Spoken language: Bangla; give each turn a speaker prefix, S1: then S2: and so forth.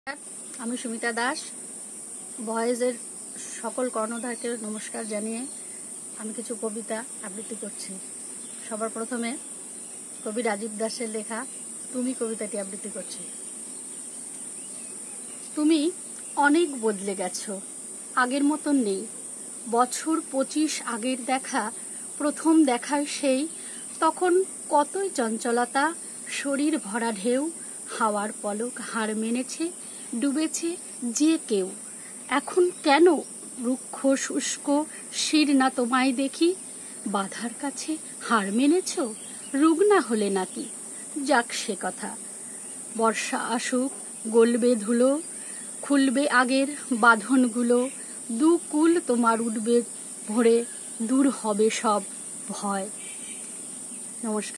S1: আমি সুমিতা দাস ভয়েসের সকল কর্ণধারকে নমস্কার জানিয়ে আমি কিছু কবিতা আবৃত্তি করছি। সবার প্রথমে কবি রাজীব দাসের লেখা তুমি কবিতাটি আবৃত্তি করছি। তুমি অনেক বদলে গেছো, আগের মতন নেই। বছর 25 আগের দেখা, প্রথম দেখায় সেই, তখন কতই চঞ্চলতা, শরীর ভরা ঢেউ, হাওয়ার পলক হাড় মেনেছে, ডুবেছে যে কেউ। এখন কেন রুক্ষ শুষ্ক শির না তোমায় দেখি? বাধার কাছে হাড় মেনেছ, রুগ্না হলে নাকি? যাক সে কথা, বর্ষা আসুক, গলবে ধুলো, খুলবে আগের বাঁধনগুলো, দুকুল তোমার উঠবে ভরে, দূর হবে সব ভয়। নমস্কার।